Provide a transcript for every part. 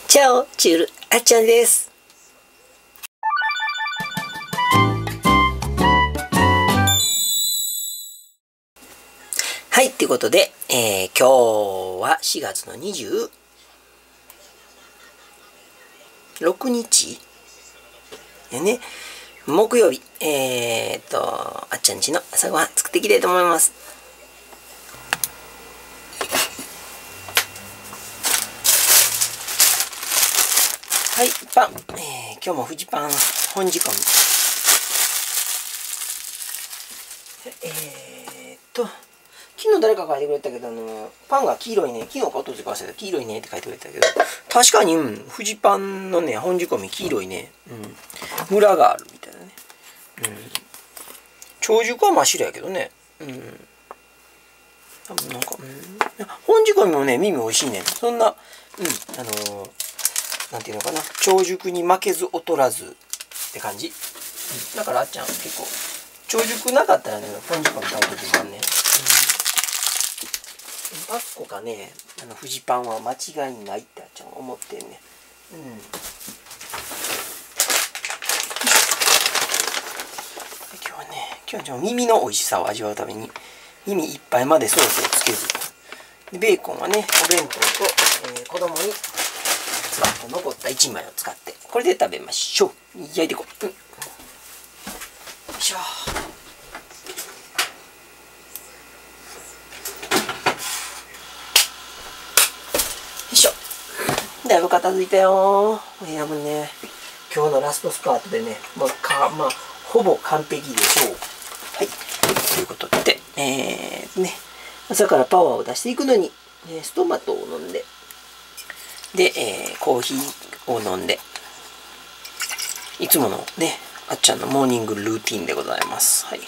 チャオチュールあっちゃんです。はい、ということで、今日は4月の26日やね、木曜日、あっちゃんちの朝ごはん作っていきたいと思います。はい、パン、今日もフジパン本仕込み。昨日誰か書いてくれたけど、パンが黄色いね、昨日かおとつか忘れた黄色いねって書いてくれたけど、確かに、フジパンのね、本仕込み黄色いね、ムラがあるみたいなね。長熟は真っ白やけどね。多分なんか、本仕込みもね、耳美味しいね。そんな、なんていうのかな、長熟に負けず劣らずって感じ。だからあっちゃん結構、長熟なかったらね、本仕込み食べてるからね。パッコかね、フジパンは間違いないってあっちゃん思ってんね。今日は耳の美味しさを味わうために、耳いっぱいまでソースをつけず、ベーコンはね、お弁当と、子供に使った残った1枚を使って、これで食べましょう。焼いていこう。よいしょ。だいぶ片付いたよ。いやもうね、今日のラストスパートでね、ほぼ完璧でしょう。はい。ということで、朝からパワーを出していくのに、ストマトを飲んで、で、コーヒーを飲んで、いつものね、あっちゃんのモーニングルーティンでございます。はい。よ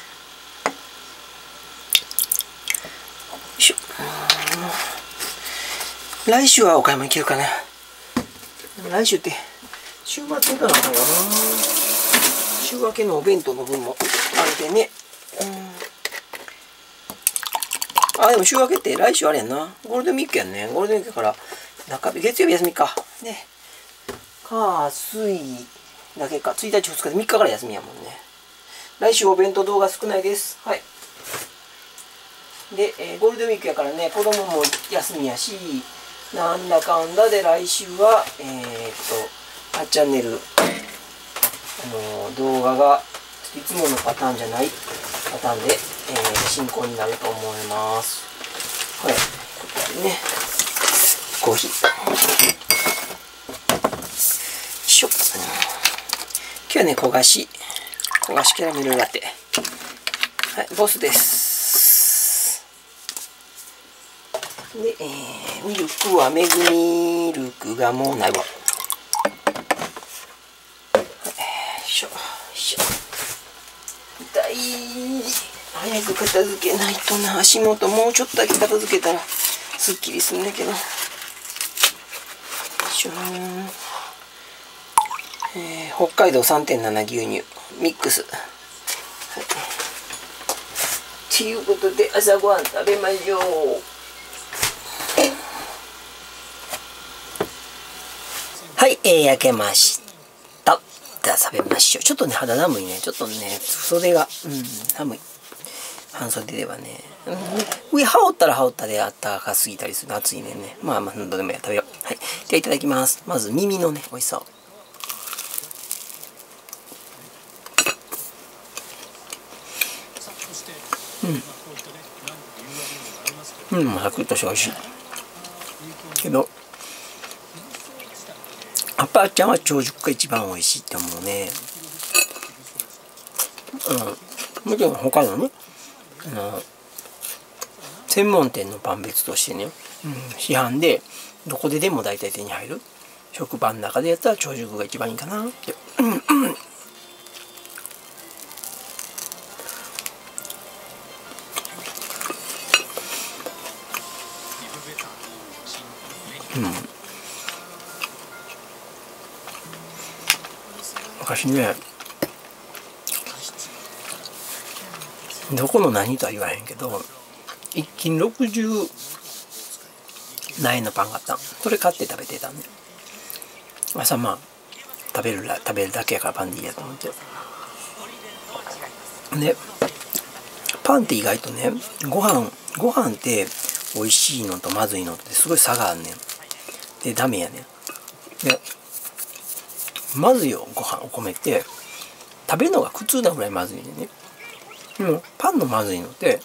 いしょ。来週はお買い物行けるかな。でも来週って、週末行かなあかんよな。週明けのお弁当の分もあれでね。でも週明けって来週あれやんな。ゴールデンウィークやんね。ゴールデンウィークから中日、月曜日休みか。ね。水だけか。1日2日で3日から休みやもんね。来週お弁当動画少ないです。はい。で、ゴールデンウィークやからね、子供も休みやし、なんだかんだで来週は、あっチャンネル、動画がいつものパターンじゃないパターンで、進行になると思います。はい。ここでね、コーヒー。よいしょ。今日はね、焦がしキャラメルラテ。はい、ボスです。で、ミルクはめぐミルクがもうないわ。よいしょ、よいしょ。痛い。早く片付けないとな。足元もうちょっとだけ片付けたらすっきりするんだけど。よいしょ。北海道 3.7 牛乳ミックス。はい。ということで朝ごはん食べましょう。はい、焼けました。では食べましょう。ちょっとね、肌寒いね。ちょっとね、袖が、寒い。半袖ではね。上羽織ったら羽織ったであったかすぎたりする。暑いねんね。まあ、どうでもいいや。食べよう。はい。じゃあいただきます。まず耳のね、美味しさを。サクッとして美味しい。けど、やっぱあっちゃんは長熟が一番美味しいって思うね。もちろん他のね、専門店のパン別としてね、市販でどこででも大体手に入る食パンの中でやったら長熟が一番いいかなって。昔ね、どこの何とは言わへんけど、1斤60何円のパンがあった。それ買って食べてたんで。 朝まあ食べるだけやからパンでいいやと思って。でパンって意外とね、ご飯って美味しいのとまずいのってすごい差があんねん。でダメやねん。でまずいよ、お米って食べるのが苦痛なぐらいまずいね。でもパンのまずいのって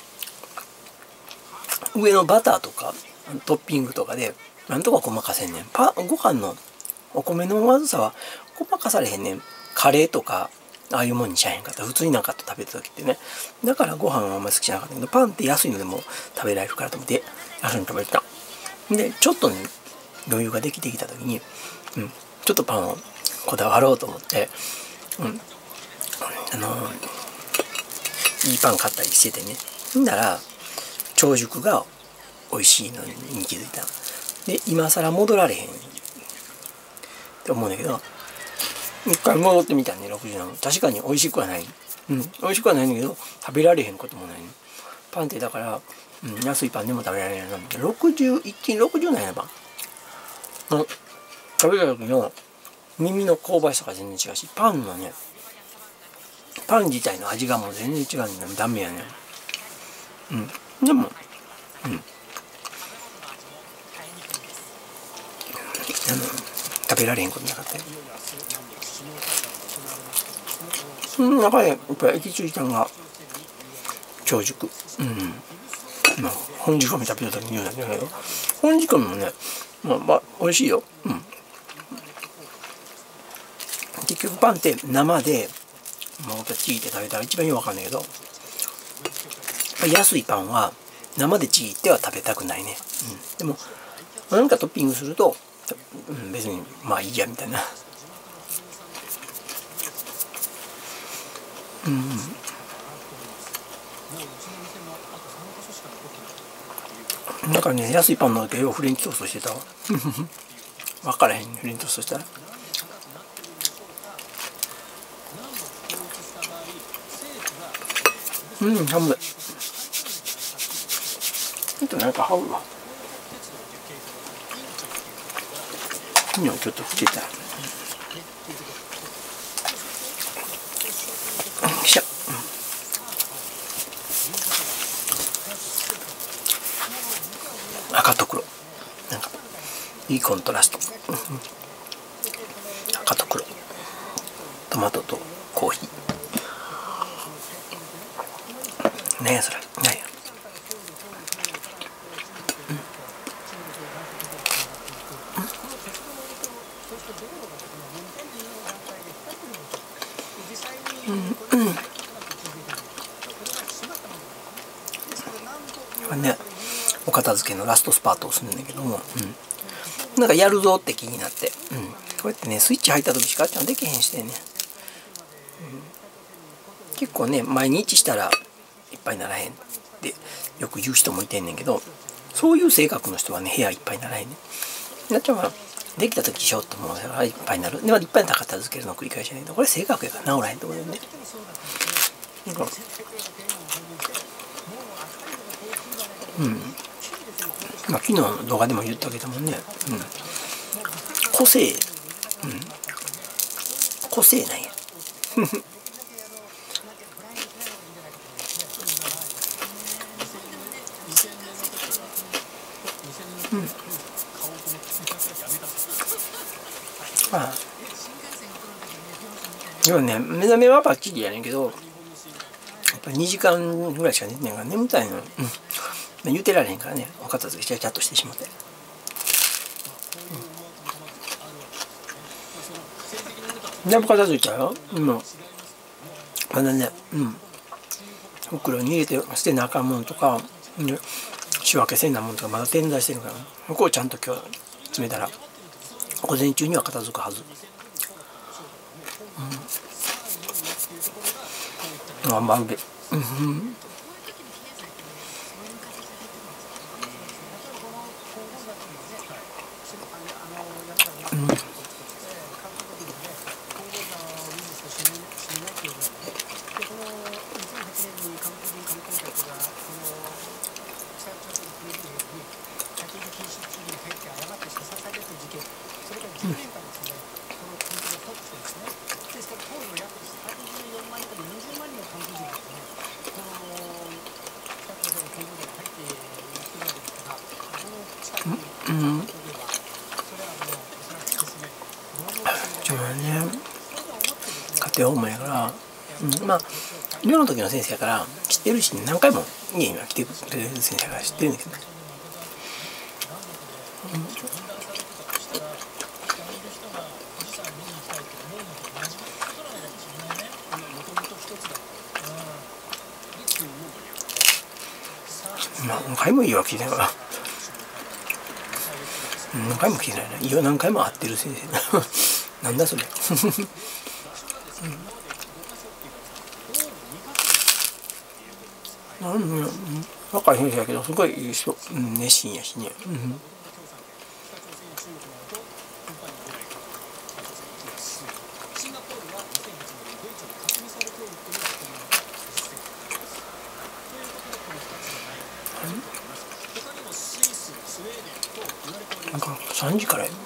上のバターとかトッピングとかでなんとかごまかせんねん。ご飯のお米のまずさはごまかされへんねん。カレーとかああいうもんにしちゃへんかった。普通になんかと食べた時ってね。だからご飯はあんまり好きじゃなかったけど、パンって安いのでも食べられるからと思って安いの食べてた。でちょっとね余裕ができてきた時に、ちょっとパンをこだわろうと思って、いいパン買ったりしててね。なら長熟が美味しいのに気づいた。で今更戻られへんって思うんだけど、一回戻ってみたね。60なの確かに美味しくはない、美味しくはないんだけど食べられへんこともない、パンってだから、安いパンでも食べられないな。1斤60なんやパン、食べた時の耳の香ばしさが全然違うし、パン自体の味がもう全然違うんだ。ダメやね。でも食べられへんことなかったよ。その中でやっぱり駅中さんが長熟、本仕込み食べた時に言うんだけど、本仕込みもね、美味しいよ。結局パンって生でちぎって食べたら一番よくわかんないけど、安いパンは生でちぎっては食べたくないね。でも何かトッピングすると、別にまあいいやみたいな。なんかね、安いパンのだけようフレンチトーストしてたわ。分からへん、フレンチトーストしたら。寒い。ちょっとなんか羽織るわ。今ちょっと吹けた。しゃ。赤と黒。なんかいいコントラスト。赤と黒。トマトとコーヒー。ねえそれ。ねえ。ね、お片付けのラストスパートをするんだけども、なんかやるぞって気になって、こうやってねスイッチ入った時しかあっちゃんできへんしてね、結構ね毎日したらいっぱいならへんってよく言う人もいてんねんけど、そういう性格の人はね部屋いっぱいならへんねん。なっちゃんはできた時しようと思うからいっぱいになる。でいっぱいな片付けるのを繰り返しないと、これ性格やから治らへんと思うよね。昨日の動画でも言ったけどもね、個性、個性なんや。でもね、目覚めはバッチリやねんけど、やっぱ2時間ぐらいしか寝てないから眠たいの。言うてられへんからね、お片付けちゃっとしてしまって。全部片付いたよ。まだね、袋に入れて捨てなあかんもんとか、仕分けせんなもんとかまだ点在してるから、ここをちゃんと今日詰めたら、午前中には片付くはず。まるで。 って思うんやから、まあ寮の時の先生やから知ってるし、何回も家には来てくれる先生やから知ってるんだけど、何回もいいわけじゃないから、何回も来てないな、いや何回も会ってる先生なんだそれ若い先生やけどすごいいい人、熱心やしね、なんか3時からや、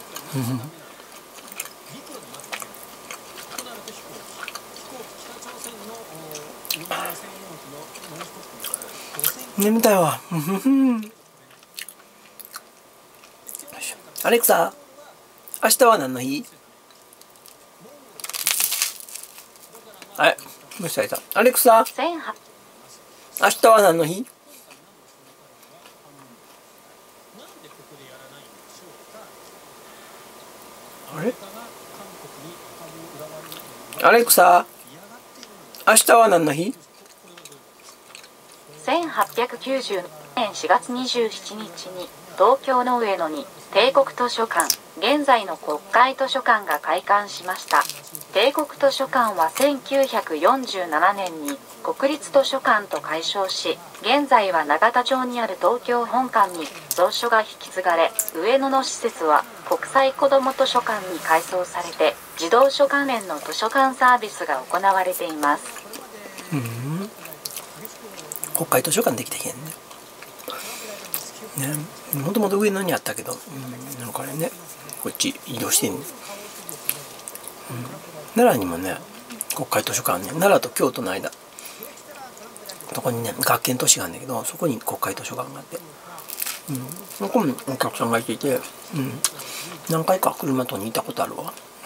眠たいわアレクサ、明日は何の日？あれ、無視された。アレクサ、明日は何の日？あれ？アレクサ、明日は何の日 ？1890年4月27日に東京の上野に帝国図書館、現在の国会図書館が開館しました。帝国図書館は1947年に国立図書館と改称し、現在は永田町にある東京本館に蔵書が引き継がれ、上野の施設は国際子ども図書館に改装されて、児童書関連の図書館サービスが行われています。 国会図書館できてへんね。もともと上野にあったけど、なんかね、こっち移動してんね、奈良にもね、国会図書館ね、奈良と京都の間、そこにね、学研都市があるんだけど、そこに国会図書館があって、そこもお客さんがいていて、何回か車とに行ったことあるわ。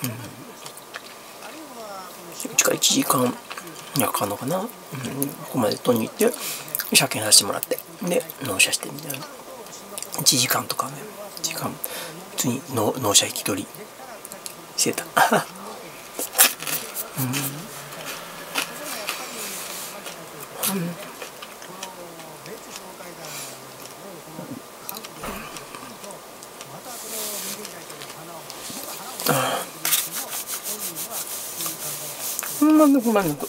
うちから1時間にはかかるのかな、ここまで取りに行って車検させてもらって、で納車してみたいな、1時間とかね、1時間普通に納車引き取りしてたなんでこんなに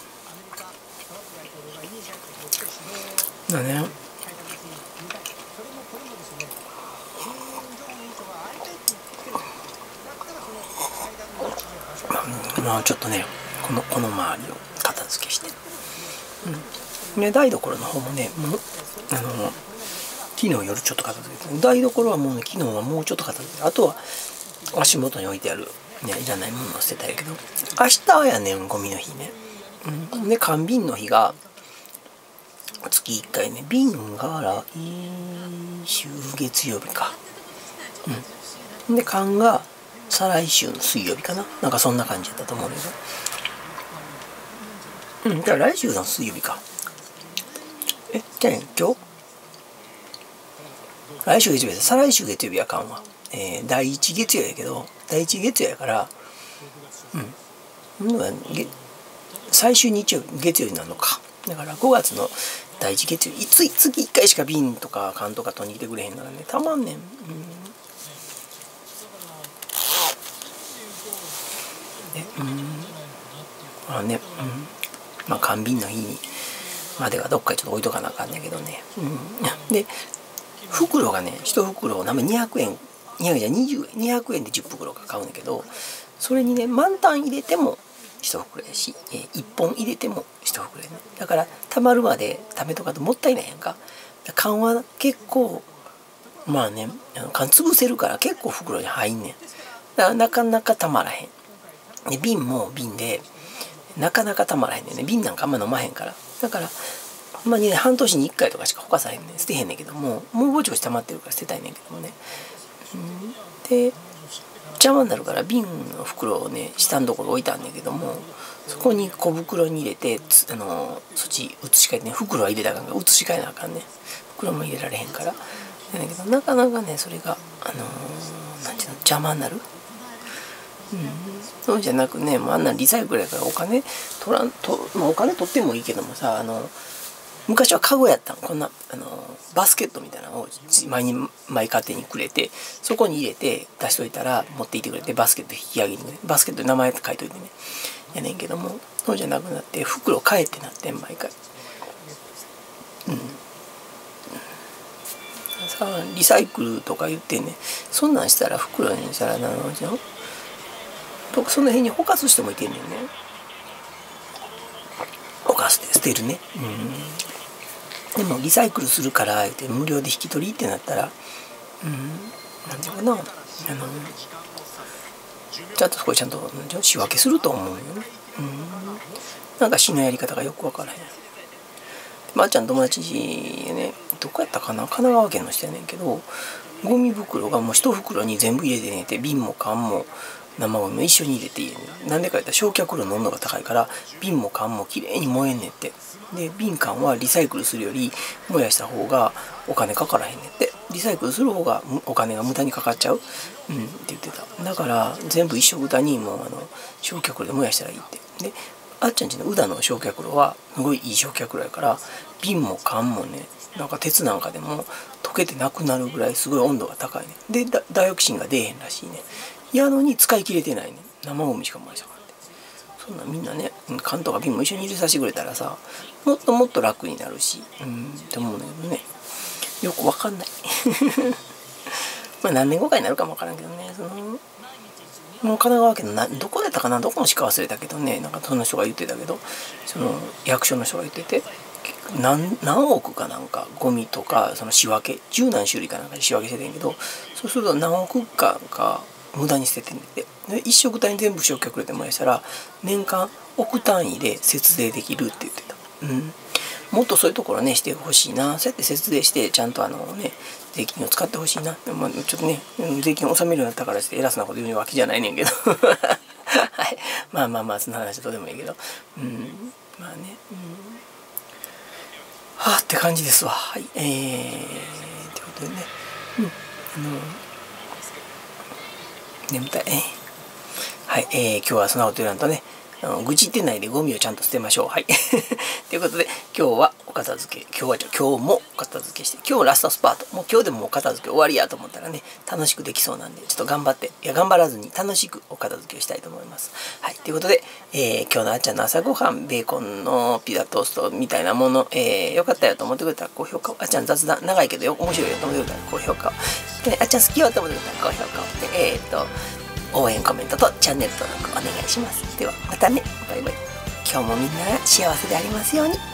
だね。まあちょっとね、この周りを片付けして、ね、台所の方もね、もう昨日夜ちょっと片付けて、台所はもうね、昨日はもうちょっと片付けて、あとは足元に置いてある、ね、いらないものを捨てたいけど、明日はやねん、ゴミの日ね。で缶瓶の日が月1回ね、瓶が来週月曜日か、で缶が再来週の水曜日かな、なんかそんな感じだったと思うんだけど、じゃあ来週の水曜日か、じゃあ今日来週月曜日で、再来週月曜日は缶は、第1月曜やけど、第1月曜やから、最終日曜月曜になるのか、だから5月の第1月曜、月1回しか瓶とか缶とか取りに来てくれへんからね、たまんねん。まあ缶瓶の日にまではどっかにちょっと置いとかなあかんねんけどね。で袋がね、1袋を200円、200円で10袋が買うんだけど、それにね、満タン入れても1袋やし、1本入れても1袋やね。だからたまるまで食べとかともったいないやんか。缶は結構まあね、缶潰せるから結構袋に入んねん。だからなかなかたまらへん。で瓶も瓶でなかなかたまらへんねんね。瓶なんかあんま飲まへんから。だからほんまにね、半年に1回とかしかほかさへんねん。捨てへんねんけども、もうぼちぼち溜まってるから捨てたいねんけどもね。でち邪魔になるから瓶の袋をね下のところ置いたんだけども、そこに小袋に入れてそっち移し替えてね、袋は入れたらあかんから移し替えなあかんね。袋も入れられへんからだけど、なかなかねそれがなんていうの、邪魔になる。そうじゃなくね、あんなリサイクルやからお金取らんと、お金取ってもいいけどもさ、昔はカゴやったん、こんなバスケットみたいなのを毎家庭にくれて、そこに入れて出しといたら持っていってくれて、バスケット引き上げにね、バスケットに名前書いといてねやねんけども、そうじゃなくなって袋買えってなってん、毎回。さあリサイクルとか言ってね、そんなんしたら袋にしたらその辺にほかす人もいてんねんね。ほかして捨てるね。でもリサイクルするから言って無料で引き取りってなったら、なんていうかな、ちゃんとそこでちゃんと仕分けすると思うよね。なんか市のやり方がよくわからへん。ばあちゃん友達ね、どこやったかな、神奈川県の人やねんけど、ゴミ袋がもう一袋に全部入れてねて、瓶も缶も生ゴミも一緒に入れていいねん。なんでか言ったら焼却炉の温度が高いから瓶も缶もきれいに燃えんねんって。で瓶缶はリサイクルするより燃やした方がお金かからへんねんって。リサイクルする方がお金が無駄にかかっちゃう、って言ってた。だから全部一緒豚にもう焼却炉で燃やしたらいいって。であっちゃんちの宇田の焼却炉はすごいいい焼却炉やから、瓶も缶もね、なんか鉄なんかでも溶けてなくなるぐらいすごい温度が高いね。でダイオキシンが出えへんらしいね。やのに使い切れてないね。生ゴミしか燃やしたからって。そんなみんなね、缶とか瓶も一緒に入れさせてくれたらさ、もっともっと楽になるし、って思うんだけどね、よくわかんない何年後かになるかもわからんけどね、もう神奈川県のどこだったかな、どこの市か忘れたけどね、なんかその人が言ってたけど、その役所の人が言ってて、何億かなんかゴミとかその仕分け10何種類かなんかで仕分けしててんけど、そうすると何億か無駄に捨ててんで、一食単に全部焼却炉で燃やしたら年間億単位で節税できるって言ってた。もっとそういうところねしてほしいな。そうやって節税してちゃんと税金を使ってほしいな。ちょっとね税金を納めるようになったからして偉そうなこと言うわけじゃないねんけどはい、まあその話はどうでもいいけど、まあね、はあって感じですわ。はい、ということでね、眠たい。はい、今日はそんなこと言わんとね、愚痴ってないでゴミをちゃんと捨てましょう。はい。ということで、今日はお片付け、今日もお片付けして、今日ラストスパート、もう今日でもお片付け終わりやと思ったらね、楽しくできそうなんで、ちょっと頑張らずに楽しくお片付けをしたいと思います。はい。ということで、今日のあっちゃんの朝ごはん、ベーコンのピザトーストみたいなもの、よかったよと思ってくれたら高評価を、あっちゃん雑談、長いけど面白いよと思ってくれたら高評価を、であっちゃん好きよと思ってくれたら高評価を、で、応援コメントとチャンネル登録お願いします。ではまたね。バイバイ。今日もみんなが幸せでありますように。